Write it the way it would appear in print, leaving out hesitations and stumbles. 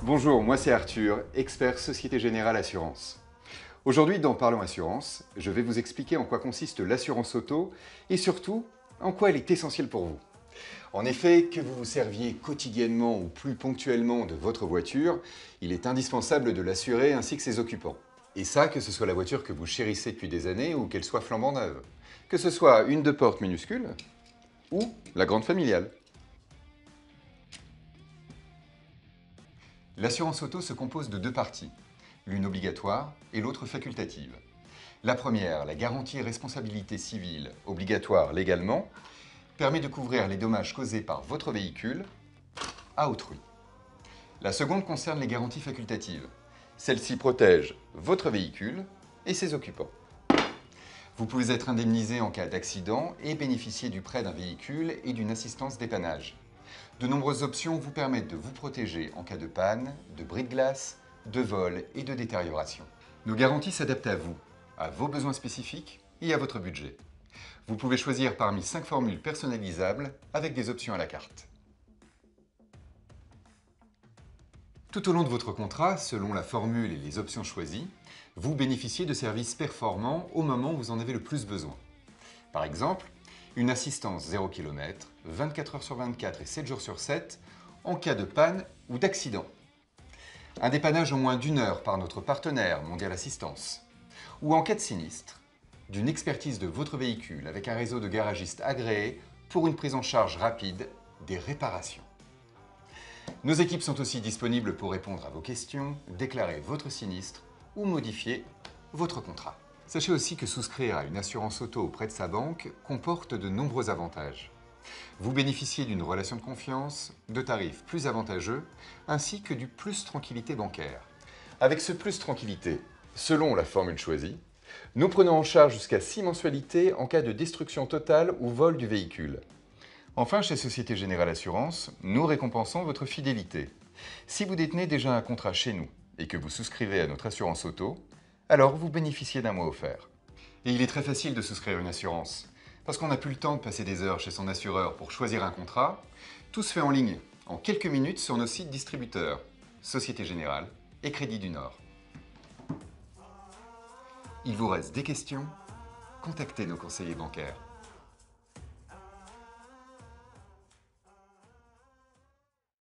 Bonjour, moi c'est Arthur, expert Société Générale Assurance. Aujourd'hui dans Parlons Assurance, je vais vous expliquer en quoi consiste l'assurance auto et surtout en quoi elle est essentielle pour vous. En effet, que vous vous serviez quotidiennement ou plus ponctuellement de votre voiture, il est indispensable de l'assurer ainsi que ses occupants. Et ça, que ce soit la voiture que vous chérissez depuis des années ou qu'elle soit flambant neuve. Que ce soit une deux portes minuscule ou la grande familiale. L'assurance auto se compose de deux parties, l'une obligatoire et l'autre facultative. La première, la garantie responsabilité civile, obligatoire légalement, permet de couvrir les dommages causés par votre véhicule à autrui. La seconde concerne les garanties facultatives. Celle-ci protège votre véhicule et ses occupants. Vous pouvez être indemnisé en cas d'accident et bénéficier du prêt d'un véhicule et d'une assistance dépannage. De nombreuses options vous permettent de vous protéger en cas de panne, de bris de glace, de vol et de détérioration. Nos garanties s'adaptent à vous, à vos besoins spécifiques et à votre budget. Vous pouvez choisir parmi 5 formules personnalisables avec des options à la carte. Tout au long de votre contrat, selon la formule et les options choisies, vous bénéficiez de services performants au moment où vous en avez le plus besoin. Par exemple, une assistance 0 km, 24 heures sur 24 et 7 jours sur 7 en cas de panne ou d'accident. Un dépannage en moins d'1 heure par notre partenaire Mondial Assistance. Ou en cas de sinistre, d'une expertise de votre véhicule avec un réseau de garagistes agréés pour une prise en charge rapide des réparations. Nos équipes sont aussi disponibles pour répondre à vos questions, déclarer votre sinistre ou modifier votre contrat. Sachez aussi que souscrire à une assurance auto auprès de sa banque comporte de nombreux avantages. Vous bénéficiez d'une relation de confiance, de tarifs plus avantageux, ainsi que du plus tranquillité bancaire. Avec ce plus tranquillité, selon la formule choisie, nous prenons en charge jusqu'à 6 mensualités en cas de destruction totale ou vol du véhicule. Enfin, chez Société Générale Assurance, nous récompensons votre fidélité. Si vous détenez déjà un contrat chez nous et que vous souscrivez à notre assurance auto, alors vous bénéficiez d'un mois offert. Et il est très facile de souscrire une assurance. Parce qu'on n'a plus le temps de passer des heures chez son assureur pour choisir un contrat, tout se fait en ligne, en quelques minutes sur nos sites distributeurs, Société Générale et Crédit du Nord. Il vous reste des questions? Contactez nos conseillers bancaires.